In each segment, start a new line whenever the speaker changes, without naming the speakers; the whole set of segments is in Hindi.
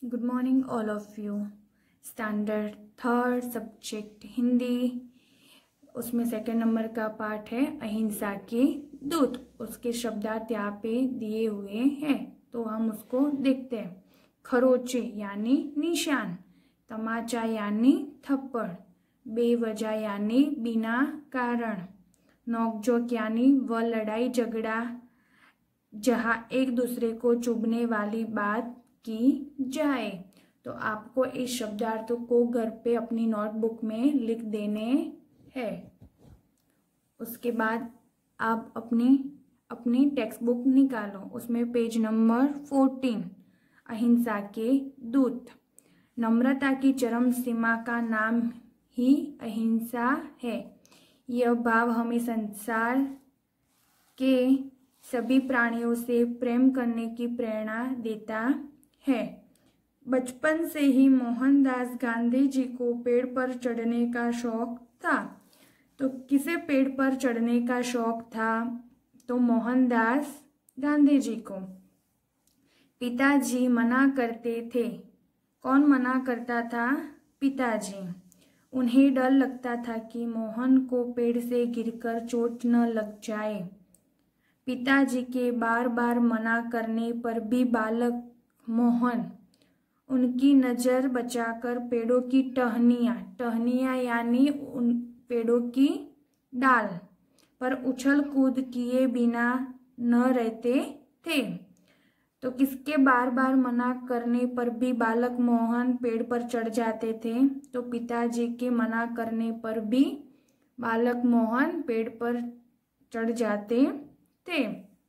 Good morning all of you. Standard third subject Hindi, उसमें सेकंड नंबर का पार्ट है अहिंसा के दूत। उसके शब्दार्थ यहाँ पे दिए हुए हैं, तो हम उसको देखते हैं। खरोचे यानी निशान, तमाचा यानी थप्पड़, बेवजह यानी बिना कारण, नोकझोंक यानी वह लड़ाई झगड़ा जहाँ एक दूसरे को चुभने वाली बात की जाए। तो आपको इस शब्दार्थों को घर पे अपनी नोटबुक में लिख देने हैं। उसके बाद आप अपनी टेक्स्ट बुक निकालो, उसमें पेज नंबर 14 अहिंसा के दूत। नम्रता की चरम सीमा का नाम ही अहिंसा है। यह भाव हमें संसार के सभी प्राणियों से प्रेम करने की प्रेरणा देता है। बचपन से ही मोहनदास गांधी जी को पेड़ पर चढ़ने का शौक था। तो किसे पेड़ पर चढ़ने का शौक था? तो मोहनदास गांधी जी को। पिताजी मना करते थे। कौन मना करता था? पिताजी। उन्हें डर लगता था कि मोहन को पेड़ से गिरकर चोट न लग जाए। पिताजी के बार बार मना करने पर भी बालक मोहन उनकी नज़र बचाकर पेड़ों की टहनियाँ यानी उन पेड़ों की डाल पर उछल कूद किए बिना न रहते थे। तो किसके बार बार मना करने पर भी बालक मोहन पेड़ पर चढ़ जाते थे? तो पिताजी के मना करने पर भी बालक मोहन पेड़ पर चढ़ जाते थे।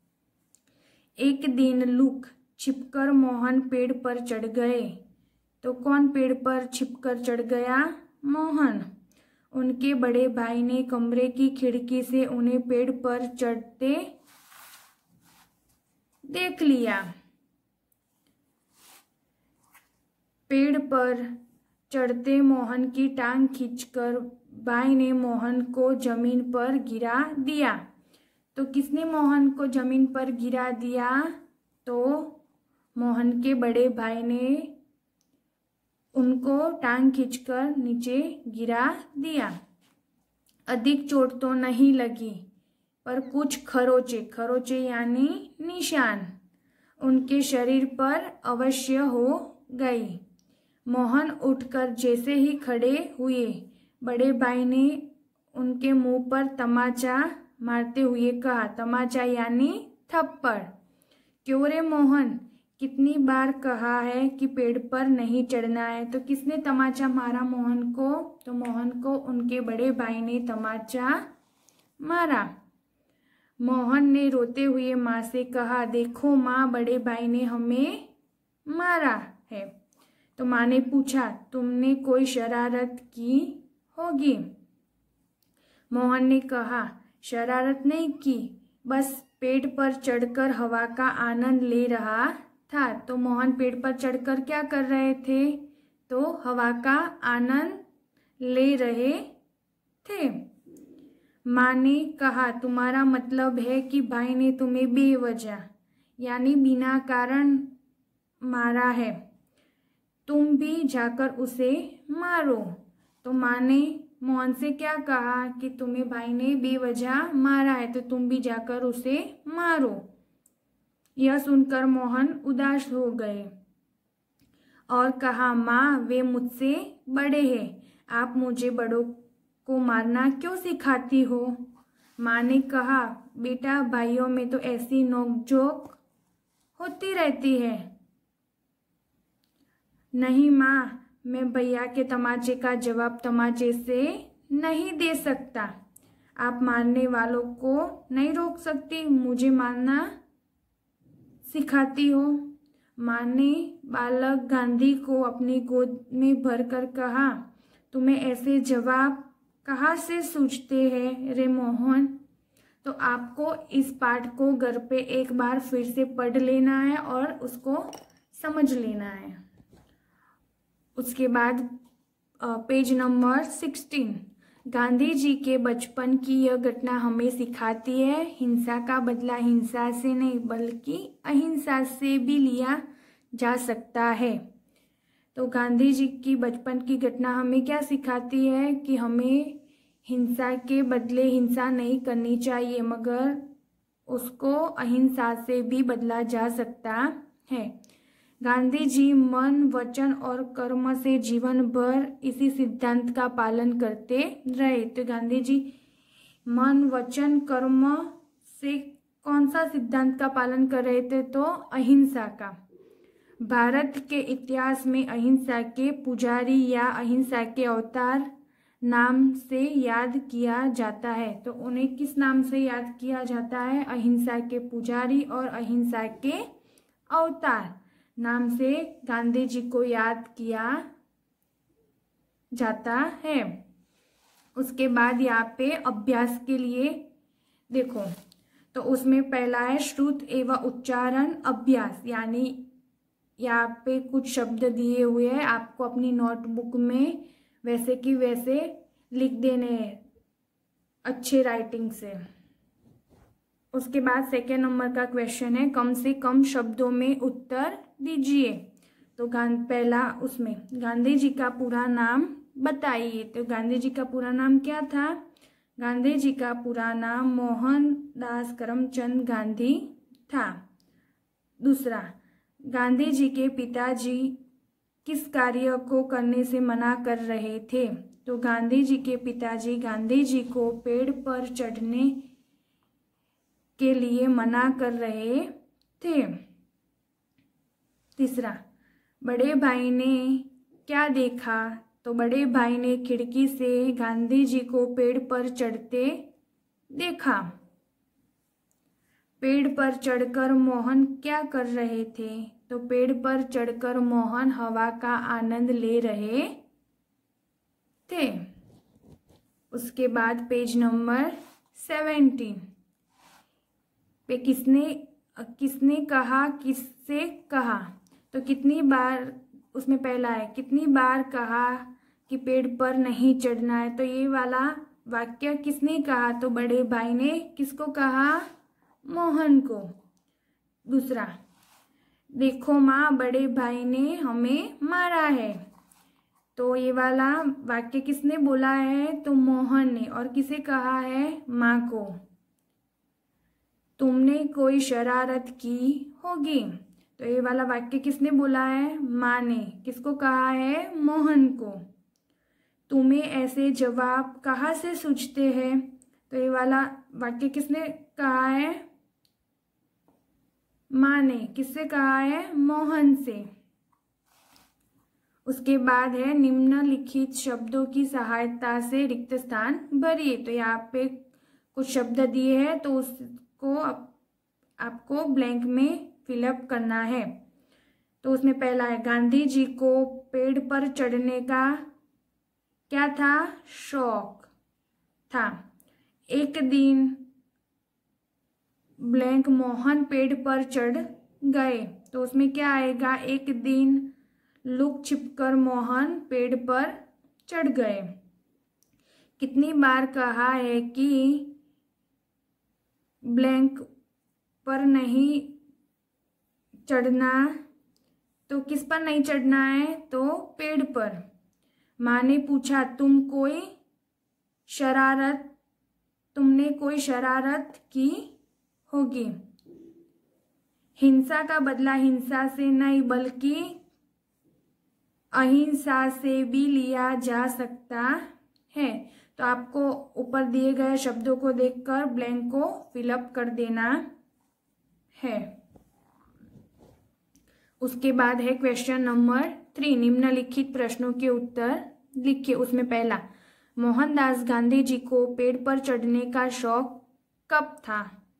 एक दिन लुक छिपकर मोहन पेड़ पर चढ़ गए। तो कौन पेड़ पर छिपकर चढ़ गया? मोहन। उनके बड़े भाई ने कमरे की खिड़की से उन्हें पेड़ पर चढ़ते देख लिया। पेड़ पर चढ़ते मोहन की टांग खींचकर भाई ने मोहन को जमीन पर गिरा दिया। तो किसने मोहन को जमीन पर गिरा दिया? तो मोहन के बड़े भाई ने उनको टांग खींचकर नीचे गिरा दिया। अधिक चोट तो नहीं लगी, पर कुछ खरोचे यानी निशान उनके शरीर पर अवश्य हो गई। मोहन उठकर जैसे ही खड़े हुए, बड़े भाई ने उनके मुंह पर तमाचा मारते हुए कहा। तमाचा यानी थप्पड़। क्यों रे मोहन, कितनी बार कहा है कि पेड़ पर नहीं चढ़ना है? तो किसने तमाचा मारा मोहन को? तो मोहन को उनके बड़े भाई ने तमाचा मारा। मोहन ने रोते हुए माँ से कहा, देखो माँ, बड़े भाई ने हमें मारा है। तो माँ ने पूछा, तुमने कोई शरारत की होगी? मोहन ने कहा, शरारत नहीं की, बस पेड़ पर चढ़कर हवा का आनंद ले रहा था। तो मोहन पेड़ पर चढ़कर क्या कर रहे थे? तो हवा का आनंद ले रहे थे। माँ ने कहा, तुम्हारा मतलब है कि भाई ने तुम्हें बेवजह यानी बिना कारण मारा है, तुम भी जाकर उसे मारो। तो माँ ने मोहन से क्या कहा कि तुम्हें भाई ने बेवजह मारा है, तो तुम भी जाकर उसे मारो। यह सुनकर मोहन उदास हो गए और कहा, माँ, वे मुझसे बड़े हैं, आप मुझे बड़ों को मारना क्यों सिखाती हो? माँ ने कहा, बेटा, भाइयों में तो ऐसी नोकझोंक होती रहती है। नहीं माँ, मैं भैया के तमाचे का जवाब तमाचे से नहीं दे सकता। आप मारने वालों को नहीं रोक सकती, मुझे मारना सिखाती हो। माँ ने बालक गांधी को अपनी गोद में भरकर कहा, तुम्हें ऐसे जवाब कहाँ से सूझते हैं रे मोहन? तो आपको इस पाठ को घर पे एक बार फिर से पढ़ लेना है और उसको समझ लेना है। उसके बाद पेज नंबर 16, गांधी जी के बचपन की यह घटना हमें सिखाती है, हिंसा का बदला हिंसा से नहीं बल्कि अहिंसा से भी लिया जा सकता है। तो गांधी जी की बचपन की घटना हमें क्या सिखाती है कि हमें हिंसा के बदले हिंसा नहीं करनी चाहिए, मगर उसको अहिंसा से भी बदला जा सकता है। गांधी जी मन, वचन और कर्म से जीवन भर इसी सिद्धांत का पालन करते रहे। तो गांधी जी मन, वचन, कर्म से कौन सा सिद्धांत का पालन कर रहे थे? तो अहिंसा का। भारत के इतिहास में अहिंसा के पुजारी या अहिंसा के अवतार नाम से याद किया जाता है। तो उन्हें किस नाम से याद किया जाता है? अहिंसा के पुजारी और अहिंसा के अवतार नाम से गांधी जी को याद किया जाता है। उसके बाद यहाँ पे अभ्यास के लिए देखो, तो उसमें पहला है श्रुत एवं उच्चारण अभ्यास, यानी यहाँ पे कुछ शब्द दिए हुए हैं, आपको अपनी नोटबुक में वैसे कि वैसे लिख देने हैं अच्छे राइटिंग से। उसके बाद सेकेंड नंबर का क्वेश्चन है कम से कम शब्दों में उत्तर दीजिए। तो पहला उसमें गांधी जी का पूरा नाम बताइए। तो गांधी जी का पूरा नाम क्या था? गांधी जी का पूरा नाम मोहनदास करमचंद गांधी था। दूसरा, गांधी जी के पिताजी किस कार्य को करने से मना कर रहे थे? तो गांधी जी के पिताजी गांधी जी को पेड़ पर चढ़ने के लिए मना कर रहे थे। तीसरा, बड़े भाई ने क्या देखा? तो बड़े भाई ने खिड़की से गांधी जी को पेड़ पर चढ़ते देखा। पेड़ पर चढ़कर मोहन क्या कर रहे थे? तो पेड़ पर चढ़कर मोहन हवा का आनंद ले रहे थे। उसके बाद पेज नंबर 70 पे किसने कहा, किससे कहा? तो कितनी बार, उसमें पहला है कितनी बार कहा कि पेड़ पर नहीं चढ़ना है? तो ये वाला वाक्य किसने कहा? तो बड़े भाई ने किसको कहा? मोहन को। दूसरा, देखो माँ, बड़े भाई ने हमें मारा है। तो ये वाला वाक्य किसने बोला है? तो मोहन ने। और किसे कहा है? माँ को। तुमने कोई शरारत की होगी। तो ये वाला वाक्य किसने बोला है? माँ ने। किसको कहा है? मोहन को। तुम्हें ऐसे जवाब कहाँ से सूझते हैं? तो ये वाला वाक्य किसने कहा है? माँ ने। किससे कहा है? मोहन से। उसके बाद है निम्नलिखित शब्दों की सहायता से रिक्त स्थान भरिए। तो यहाँ पे कुछ शब्द दिए हैं, तो उसको आपको ब्लैंक में फिलअप करना है। तो उसमें पहला है गांधी जी को पेड़ पर चढ़ने का क्या था? शौक था। एक दिन ब्लैंक मोहन पेड़ पर चढ़ गए। तो उसमें क्या आएगा? एक दिन लुक छिपकर मोहन पेड़ पर चढ़ गए। कितनी बार कहा है कि ब्लैंक पर नहीं चढ़ना? तो किस पर नहीं चढ़ना है? तो पेड़ पर। माँ ने पूछा तुमने कोई शरारत की होगी। हिंसा का बदला हिंसा से नहीं बल्कि अहिंसा से भी लिया जा सकता है। तो आपको ऊपर दिए गए शब्दों को देखकर ब्लैंक को फिलअप कर देना है। उसके बाद है क्वेश्चन नंबर 3, निम्नलिखित प्रश्नों के उत्तर लिखिए। उसमें पहला, मोहनदास गांधी जी को पेड़ पर चढ़ने का शौक कब था?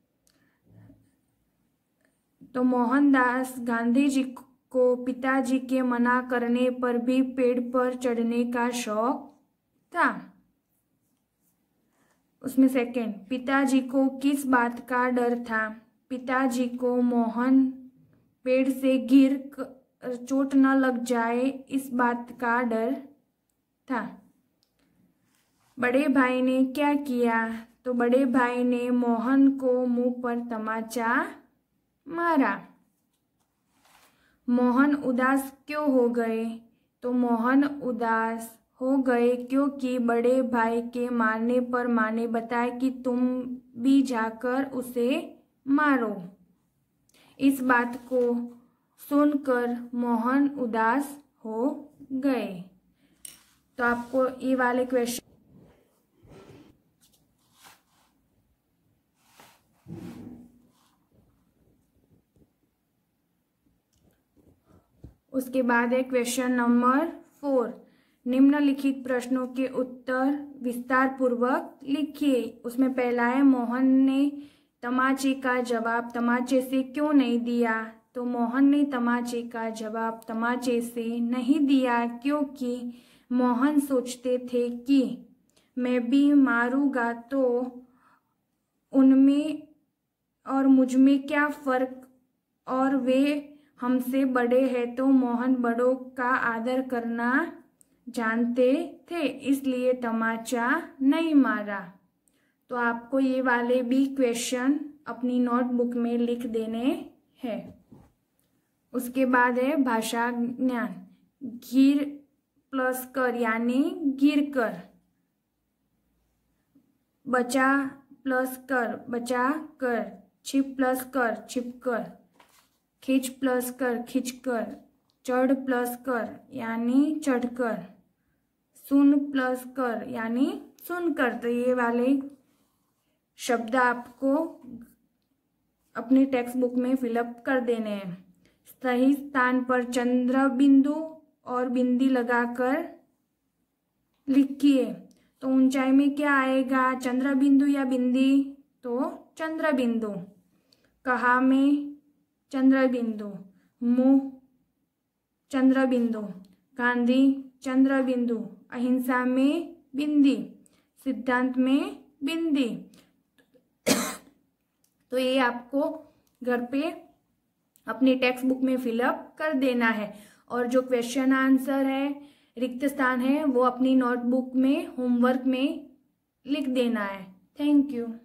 तो मोहनदास गांधी जी को पिताजी के मना करने पर भी पेड़ पर चढ़ने का शौक था। उसमें सेकंड, पिताजी को किस बात का डर था? पिताजी को मोहन पेड़ से गिर चोट न लग जाए इस बात का डर था। बड़े भाई ने क्या किया? तो बड़े भाई ने मोहन को मुंह पर तमाचा मारा। मोहन उदास क्यों हो गए? तो मोहन उदास हो गए क्योंकि बड़े भाई के मारने पर माँ ने बताया कि तुम भी जाकर उसे मारो। इस बात को सुनकर मोहन उदास हो गए। तो आपको ये वाले क्वेश्चन उसके बाद है क्वेश्चन नंबर 4। निम्नलिखित प्रश्नों के उत्तर विस्तार पूर्वक लिखिए। उसमें पहला है मोहन ने तमाचे का जवाब तमाचे से क्यों नहीं दिया। तो मोहन ने तमाचे का जवाब तमाचे से नहीं दिया क्योंकि मोहन सोचते थे कि मैं भी मारूंगा तो उनमें और मुझ में क्या फर्क, और वे हमसे बड़े हैं तो मोहन बड़ों का आदर करना जानते थे, इसलिए तमाचा नहीं मारा। तो आपको ये वाले भी क्वेश्चन अपनी नोटबुक में लिख देने हैं। उसके बाद है भाषा ज्ञान। गिर प्लस कर यानी गिर कर, बचा प्लस कर बचा कर, छिप प्लस कर छिप कर, खींच प्लस कर खींच कर, चढ़ प्लस कर यानी चढ़कर, सुन प्लस कर यानी सुनकर। तो ये वाले शब्द आपको अपनी टेक्स्ट बुक में फिलअप कर देने हैं। सही स्थान पर चंद्र बिंदु और बिंदी लगाकर लिखिए। तो ऊंचाई में क्या आएगा, चंद्र बिंदु या बिंदी। तो चंद्र बिंदु। कहा में चंद्र बिंदु, मुंह चंद्र बिंदु, गांधी चंद्र बिंदु, अहिंसा में बिंदी, सिद्धांत में बिंदी। तो ये आपको घर पे अपनी टेक्स्ट बुक में फिलअप कर देना है। और जो क्वेश्चन आंसर है, रिक्त स्थान है, वो अपनी नोटबुक में होमवर्क में लिख देना है। Thank you.